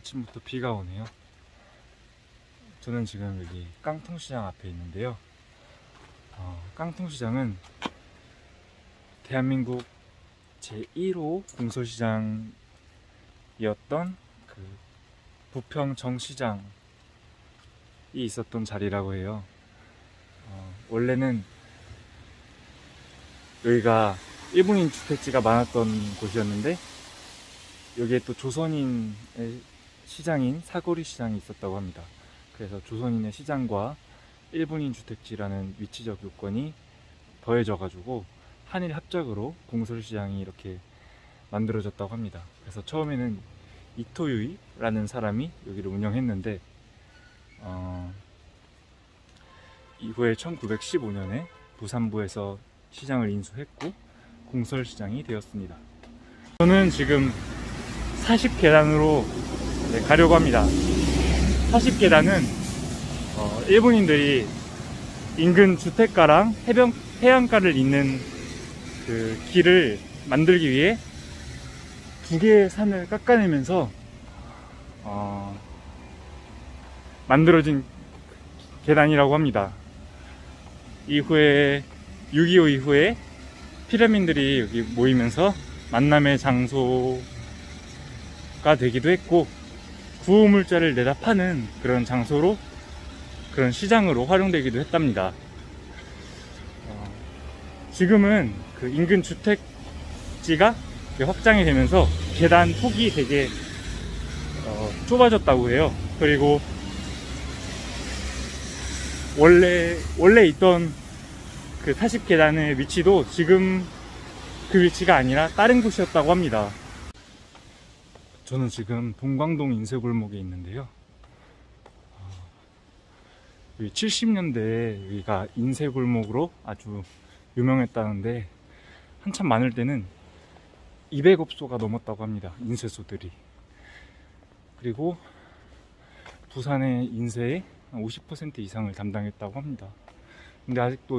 아침부터 비가 오네요. 저는 지금 여기 깡통시장 앞에 있는데요. 깡통시장은 대한민국 제1호 공설시장이었던 그 부평 정시장이 있었던 자리라고 해요. 원래는 여기가 일본인 주택지가 많았던 곳이었는데, 여기에 또 조선인의 시장인 사거리 시장이 있었다고 합니다. 그래서 조선인의 시장과 일본인 주택지라는 위치적 요건이 더해져 가지고 한일 합작으로 공설시장이 이렇게 만들어졌다고 합니다. 그래서 처음에는 이토유이라는 사람이 여기를 운영했는데, 이후에 1915년에 부산부에서 시장을 인수했고 공설시장이 되었습니다. 저는 지금 40계단으로 가려고 합니다. 40계단은 일본인들이 인근 주택가랑 해안가를 잇는 그 길을 만들기 위해 두 개의 산을 깎아내면서 만들어진 계단이라고 합니다. 이후에 6.25 이후에 피라민들이 여기 모이면서 만남의 장소가 되기도 했고, 구호물자를 내다 파는 그런 장소로, 그런 시장으로 활용되기도 했답니다. 지금은 그 인근 주택지가 확장이 되면서 계단 폭이 되게 좁아졌다고 해요. 그리고 원래 있던 그 40계단의 위치도 지금 그 위치가 아니라 다른 곳이었다고 합니다. 저는 지금 동광동 인쇄골목에 있는데요. 여기 70년대에 여기가 인쇄골목으로 아주 유명했다는데, 한참 많을 때는 200업소가 넘었다고 합니다. 인쇄소들이. 그리고 부산의 인쇄의 50% 이상을 담당했다고 합니다. 근데 아직도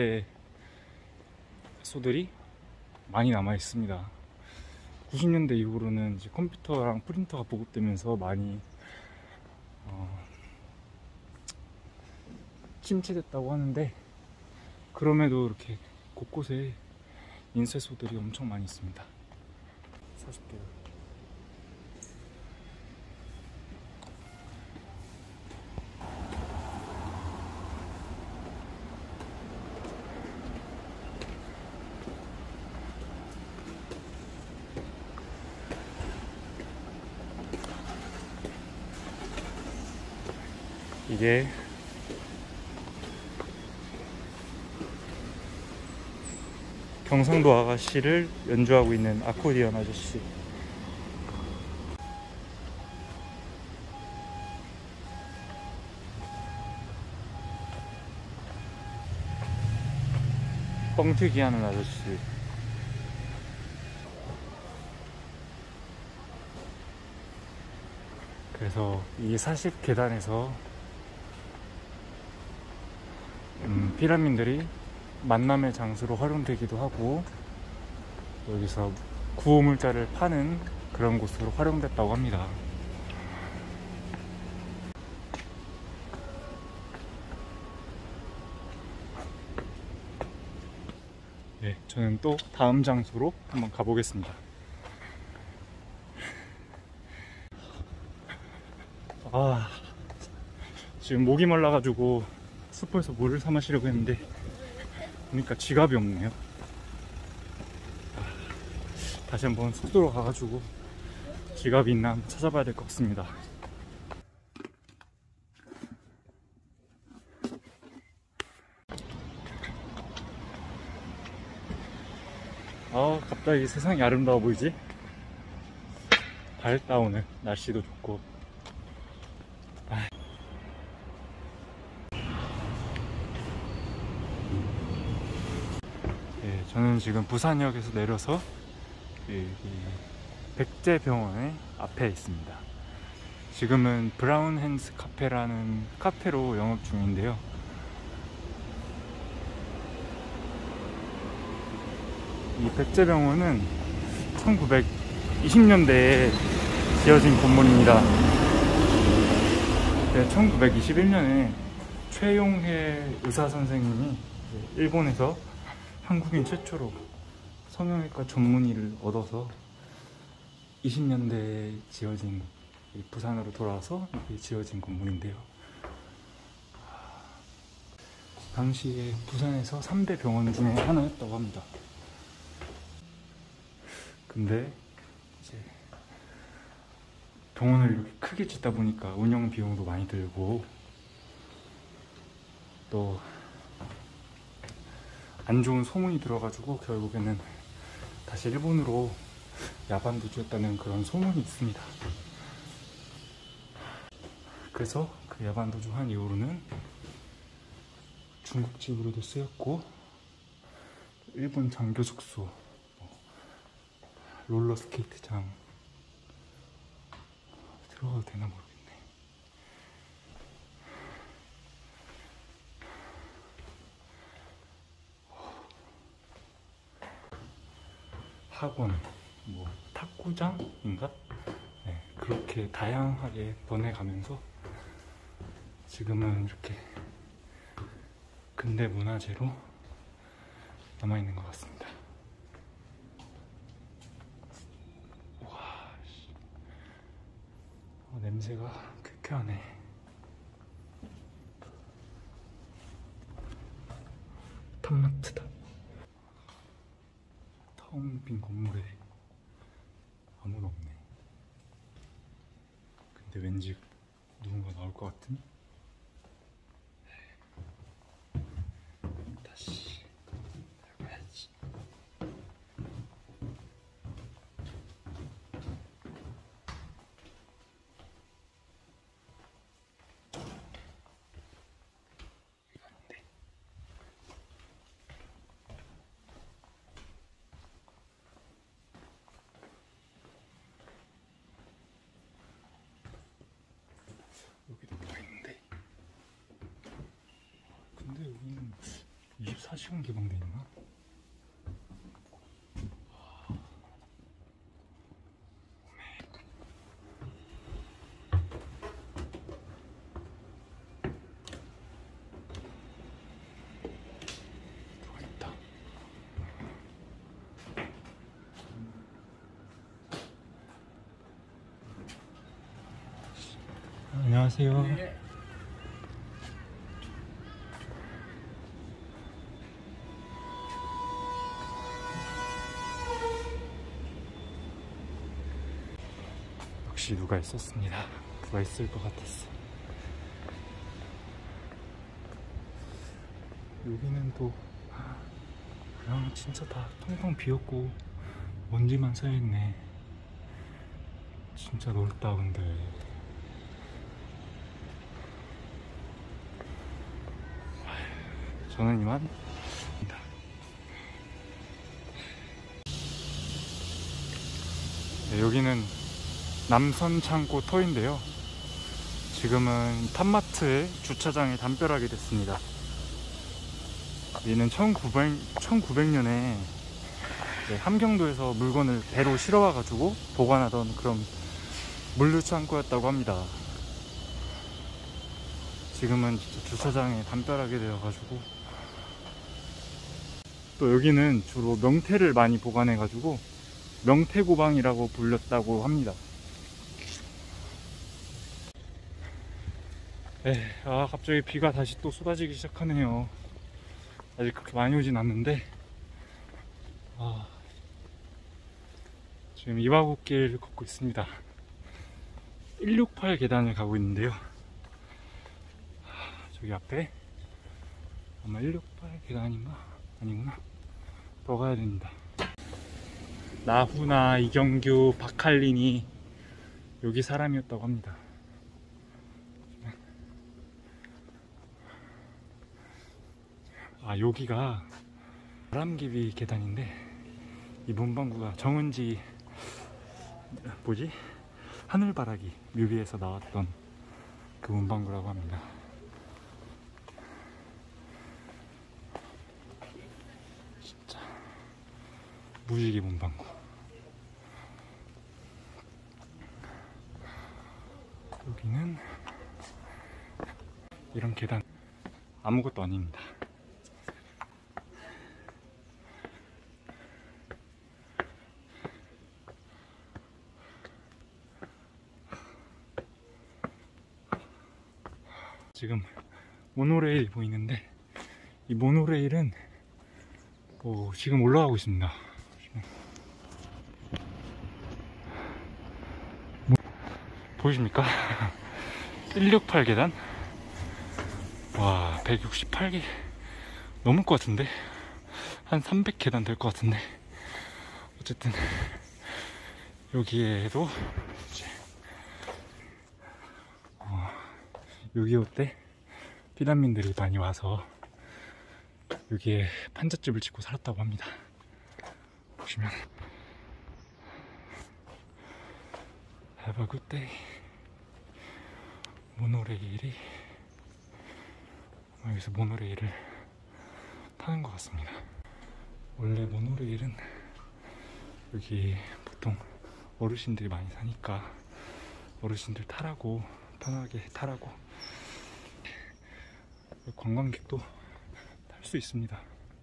인쇄소들이 많이 남아 있습니다. 90년대 이후로는 이제 컴퓨터랑 프린터가 보급되면서 많이 침체됐다고 하는데, 그럼에도 이렇게 곳곳에 인쇄소들이 엄청 많이 있습니다. 40개월. 이게 경상도 아가씨를 연주하고 있는 아코디언 아저씨. 뻥튀기 하는 아저씨. 그래서 이 40계단에서 피라민들이 만남의 장소로 활용되기도 하고, 여기서 구호물자를 파는 그런 곳으로 활용됐다고 합니다. 네, 저는 또 다음 장소로 한번 가보겠습니다. 지금 목이 말라가지고 슈퍼에서 물을 사 마시려고 했는데 보니까 지갑이 없네요. 다시 한번 숙소로 가가지고 지갑이 있나 한번 찾아봐야 될 것 같습니다. 갑자기 세상이 아름다워 보이지? 밝다. 오늘 날씨도 좋고. 네, 저는 지금 부산역에서 내려서 백제병원의 앞에 있습니다. 지금은 브라운 핸스 카페라는 카페로 영업 중인데요. 이 백제병원은 1920년대에 지어진 건물입니다. 1921년에 최용해 의사 선생님이 일본에서 한국인 최초로 성형외과 전문의를 얻어서 20년대에 지어진, 부산으로 돌아와서 지어진 건물인데요. 당시에 부산에서 3대 병원 중에 하나였다고 합니다. 근데 이제 병원을 이렇게 크게 짓다 보니까 운영 비용도 많이 들고 또 안 좋은 소문이 들어가지고 결국에는 다시 일본으로 야반도주했다는 그런 소문이 있습니다. 그래서 그 야반도주 한 이후로는 중국집으로도 쓰였고, 일본 장교 숙소, 롤러스케이트장, 들어가도 되나 모르겠네. 학원, 탁구장인가? 네, 그렇게 다양하게 번해가면서 지금은 이렇게 근대 문화재로 남아있는 것 같습니다. 와, 냄새가 쾌쾌하네. 탑마트다. 텅 빈 건물에 아무도 없네. 근데 왠지 누군가 나올 것 같은? 다시 들어가야지. 이건데. 여기도 뭐가 있는데. 근데 여기는 24시간 개방돼 있나? 들어가 있다. 안녕하세요. 네. 역시 누가 있었습니다. 누가 있을 것 같았어. 여기는 또 그냥 진짜 다 텅텅 비었고 먼지만 쌓여있네. 진짜 넓다. 근데 저는 이만 네, 여기는 남선창고 터인데요. 지금은 탑마트의 주차장에 담벼락이 됐습니다. 얘는 1900년에 함경도에서 물건을 배로 실어와 가지고 보관하던 그런 물류창고였다고 합니다. 지금은 진짜 주차장에 담벼락이 되어 가지고, 또 여기는 주로 명태를 많이 보관해 가지고 명태고방이라고 불렸다고 합니다. 갑자기 비가 다시 또 쏟아지기 시작하네요. 아직 그렇게 많이 오진 않는데, 지금 이화곡길을 걷고 있습니다. 168 계단을 가고 있는데요. 저기 앞에 아마 168 계단인가? 아니구나. 더 가야 됩니다. 나훈아, 이경규, 박할린이 여기 사람이었다고 합니다. 여기가 바람개비 계단인데, 이 문방구가 정은지 하늘바라기 뮤비에서 나왔던 그 문방구라고 합니다. 진짜 무지개 문방구. 여기는 이런 계단 아무것도 아닙니다. 지금 모노레일 보이는데, 이 모노레일은 지금 올라가고 있습니다. 보이십니까? 168 계단? 와, 168개 넘을 것 같은데? 한 300계단 될 것 같은데? 어쨌든 여기에도 이제 6.25 때 피난민들이 많이 와서 여기에 판잣집을 짓고 살았다고 합니다. 보시면 Have a good day. 모노레일이 여기서 모노레일을 타는 것 같습니다. 원래 모노레일은 여기 보통 어르신들이 많이 사니까 어르신들 타라고, 편하게 타라고, 관광객도 탈 수 있습니다.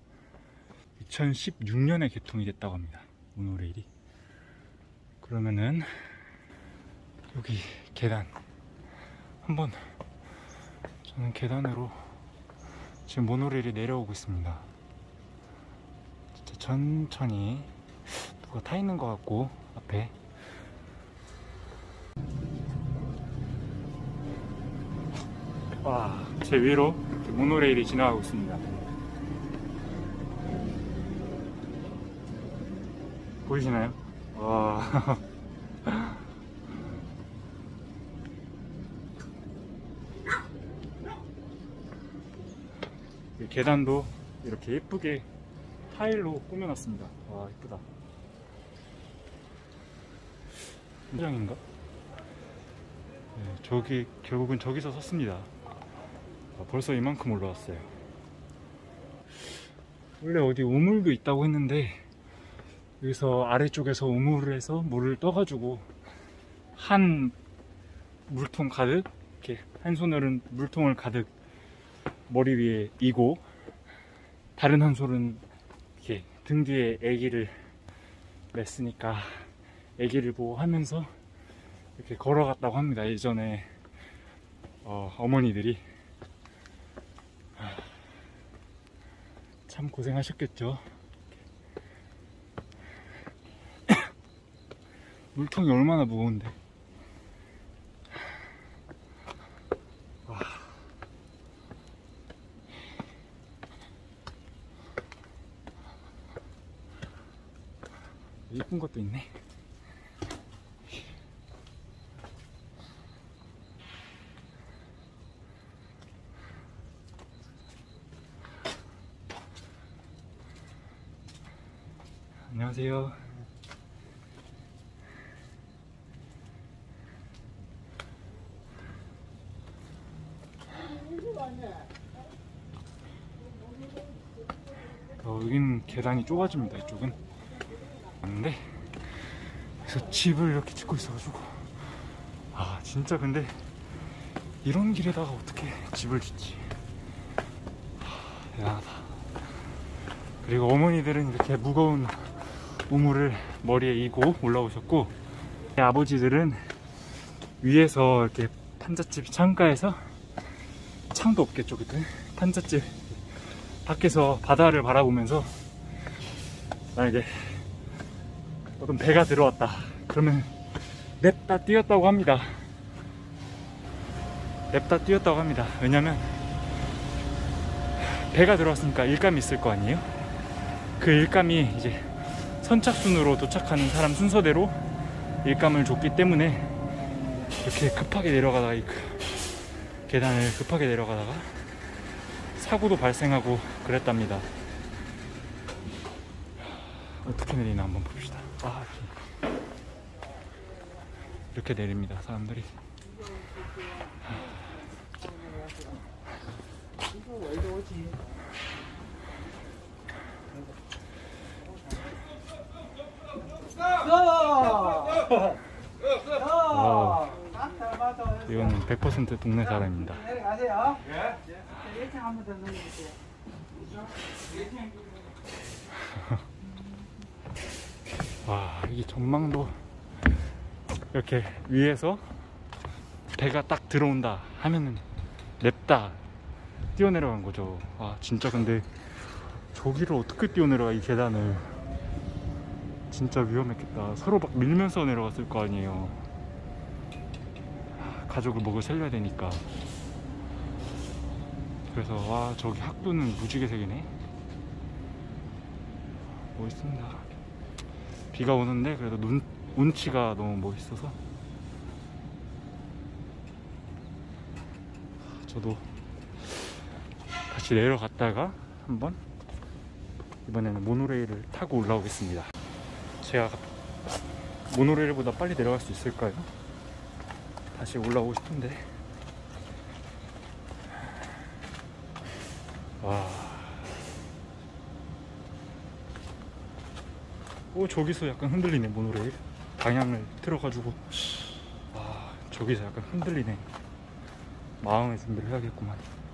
2016년에 개통이 됐다고 합니다, 모노레일이. 그러면은 여기 계단 한번, 저는 계단으로 지금 모노레일이 내려오고 있습니다. 진짜 천천히 누가 타 있는 것 같고, 앞에 와, 제 위로 모노레일이 지나가고 있습니다. 보이시나요? 와. 계단도 이렇게 예쁘게 타일로 꾸며놨습니다. 와, 예쁘다. 현장인가? 네, 저기 결국은 저기서 섰습니다. 벌써 이만큼 올라왔어요. 원래 어디 우물도 있다고 했는데 여기서 아래쪽에서 우물에서 물을 떠가지고 한 물통 가득, 이렇게 한 손으로는 물통을 가득 머리 위에 이고, 다른 한 손은 이렇게 등 뒤에 아기를 맸으니까 아기를 보호하면서 이렇게 걸어갔다고 합니다. 예전에 어머니들이. 참 고생하셨겠죠. 물통이 얼마나 무거운데. 와. 예쁜 것도 있네. 안녕하세요. 여기는 계단이 좁아집니다. 이쪽은. 근데 그래서 집을 이렇게 짓고 있어가지고, 아 진짜 근데 이런 길에다가 어떻게 집을 짓지? 대단하다. 그리고 어머니들은 이렇게 무거운 우물을 머리에 이고 올라오셨고, 아버지들은 위에서 이렇게 판잣집 창가에서, 창도 없겠죠 그때, 판잣집 밖에서 바다를 바라보면서 만약에 어떤 배가 들어왔다 그러면 냅다 뛰었다고 합니다. 냅다 뛰었다고 합니다. 왜냐면 배가 들어왔으니까 일감이 있을 거 아니에요? 그 일감이 이제 선착순으로 도착하는 사람 순서대로 일감을 줬기 때문에 이렇게 급하게 내려가다가, 이 계단을 급하게 내려가다가 사고도 발생하고 그랬답니다. 어떻게 내리나 한번 봅시다. 아, 이렇게 내립니다, 사람들이. 이건 100% 동네 사람입니다. 내려가세요. 예. 1층 한 번 더 넘겨주세요. 와, 이 전망도 이렇게 위에서 배가 딱 들어온다 하면은 냅다 뛰어내려간 거죠. 아, 진짜 근데 저기를 어떻게 뛰어내려가, 이 계단을. 진짜 위험했겠다. 서로 막 밀면서 내려갔을 거 아니에요. 가족을 먹여 살려야 되니까. 그래서 와, 저기 학도는 무지개 색이네. 멋있습니다. 비가 오는데 그래도 운치가 너무 멋있어서 저도 다시 내려갔다가 한번 이번에는 모노레일을 타고 올라오겠습니다. 제가 모노레일보다 빨리 내려갈 수 있을까요? 다시 올라오고 싶은데. 와. 오, 저기서 약간 흔들리네, 모노레일. 방향을 틀어가지고. 와, 저기서 약간 흔들리네. 마음의 준비를 해야겠구만.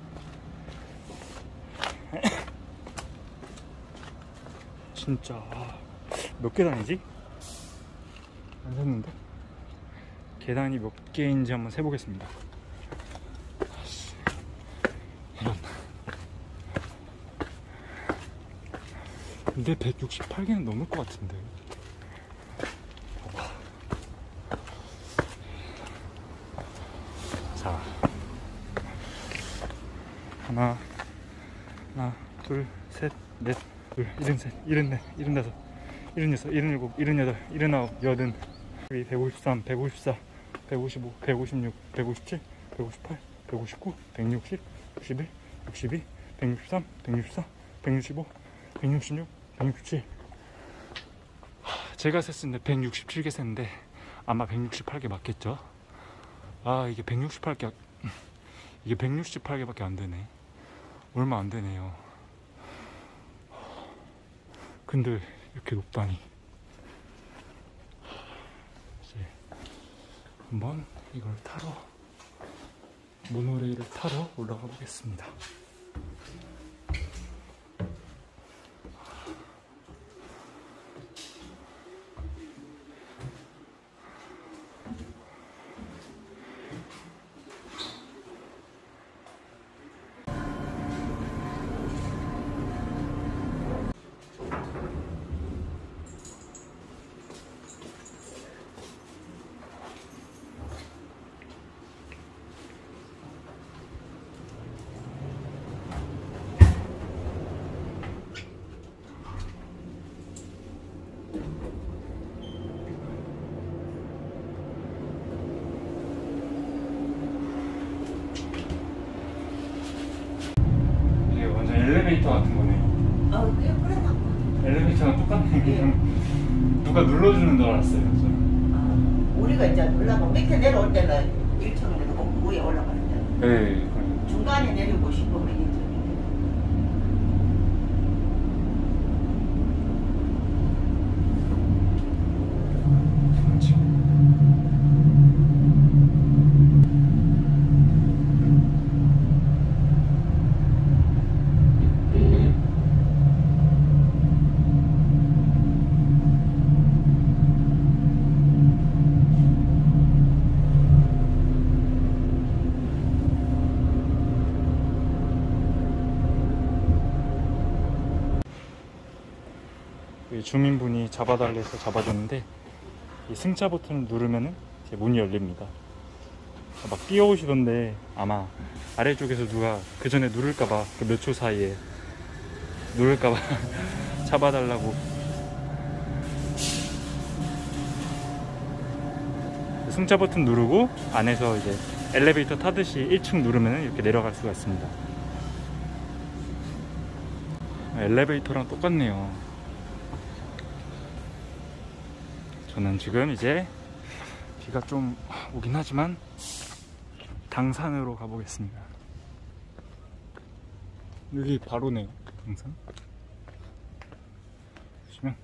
진짜. 몇 계단이지? 안 샜는데? 계단이 몇 개인지 한번 세보겠습니다. 이런. 근데 168개는 넘을 것 같은데. 자, 하나, 둘, 셋, 넷, 둘, 73, 74, 75, 76, 77, 78, 79, 80, 153, 154, 155, 156, 157, 158, 159, 160, 61, 62, 163, 164, 165, 166, 167. 제가 셌을 때 167개 셌는데 아마 168개 맞겠죠? 아, 이게 168개밖에 안 되네. 얼마 안 되네요. 근데 이렇게 높다니. 이제 한번 이걸 타러, 모노레일을 타러 올라가 보겠습니다. 이게 완전 엘리베이터 같은 거네요. 그래. 엘리베이터랑 똑같네. 그냥 누가 눌러주는 줄 알았어요, 저는. 우리가 이제 올라가 밑에 내려올 때는 1층으로 내려오고 위에 올라가는 데. 네. 중간에 내리고 싶으면 이제. 주민분이 잡아달래 해서 잡아줬는데, 이 승차 버튼을 누르면은 이제 문이 열립니다. 막 뛰어오시던데 아마 아래쪽에서 누가 그 전에 누를까봐, 그 몇 초 사이에 누를까봐 잡아달라고. 승차 버튼 누르고 안에서 이제 엘리베이터 타듯이 1층 누르면 이렇게 내려갈 수가 있습니다. 엘리베이터랑 똑같네요. 저는 지금 이제 비가 좀 오긴 하지만 당산으로 가보겠습니다. 여기 바로네요, 당산. 보시면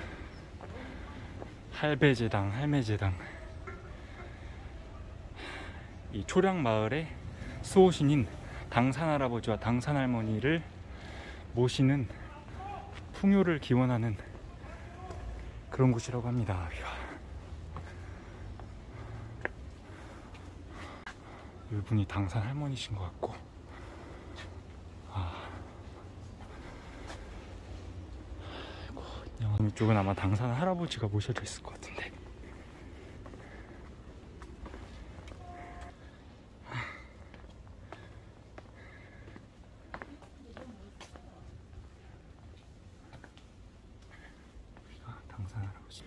할배제당, 할매제당 이 초량 마을의 수호신인 당산할아버지와 당산할머니를 모시는 풍요를 기원하는 그런 곳이라고 합니다. 이분이 당산할머니신 것 같고, 이쪽은 아마 당산할아버지가 모셔져 있을 것 같은데. 당산할아버지.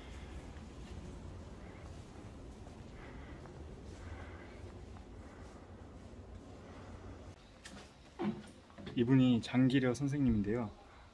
이분이 장기려 선생님인데요.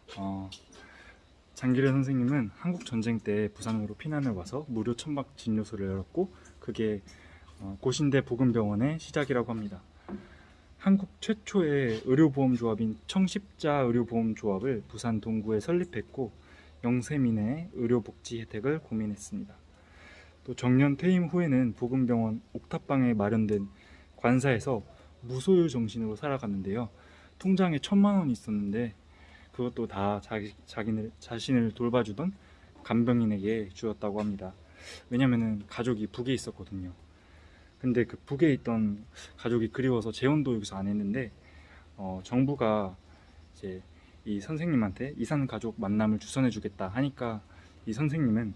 장기려 선생님은 한국 전쟁 때 부산으로 피난을 와서 무료 천막 진료소를 열었고, 그게 고신대 보건병원의 시작이라고 합니다. 한국 최초의 의료보험조합인 청십자 의료보험조합을 부산 동구에 설립했고, 영세민의 의료복지 혜택을 고민했습니다. 또 정년 퇴임 후에는 보건병원 옥탑방에 마련된 관사에서 무소유 정신으로 살아갔는데요. 통장에 1,000만 원이 있었는데 그것도 다 자신을 돌봐주던 간병인에게 주었다고 합니다. 왜냐면은 가족이 북에 있었거든요. 근데 그 북에 있던 가족이 그리워서 재혼도 여기서 안 했는데, 정부가 이제 이 선생님한테 이산 가족 만남을 주선해 주겠다 하니까 이 선생님은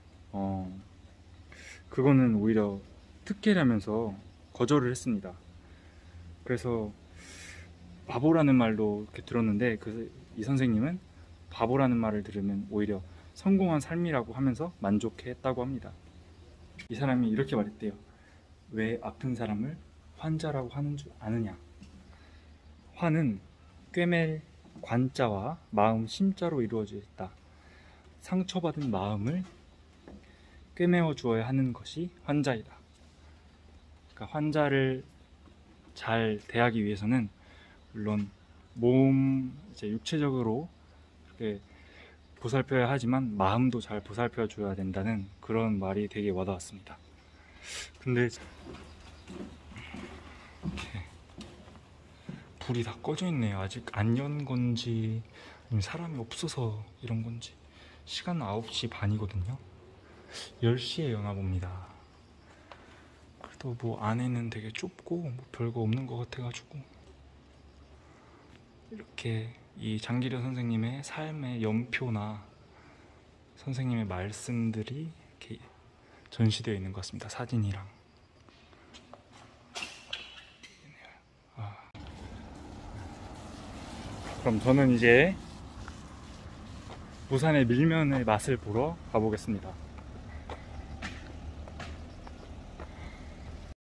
그거는 오히려 특혜라면서 거절을 했습니다. 그래서 바보라는 말도 이렇게 들었는데, 이 선생님은 바보라는 말을 들으면 오히려 성공한 삶이라고 하면서 만족했다고 합니다. 이 사람이 이렇게 말했대요. 왜 아픈 사람을 환자라고 하는 줄 아느냐? 환은 꿰맬 관자와 마음 심자로 이루어져 있다. 상처받은 마음을 꿰매어 주어야 하는 것이 환자이다. 그러니까 환자를 잘 대하기 위해서는 물론 몸, 이제 육체적으로 이렇게 보살펴야 하지만 마음도 잘 보살펴 줘야 된다는 그런 말이 되게 와닿았습니다. 근데 이렇게 불이 다 꺼져 있네요. 아직 안 연 건지 아니면 사람이 없어서 이런 건지. 시간은 9시 반이거든요 10시에 여나 봅니다. 그래도 뭐 안에는 되게 좁고 뭐 별거 없는 것 같아가지고, 이렇게 이 장기려 선생님의 삶의 연표나 선생님의 말씀들이 이렇게 전시되어 있는 것 같습니다. 사진이랑. 그럼 저는 이제 부산의 밀면의 맛을 보러 가보겠습니다.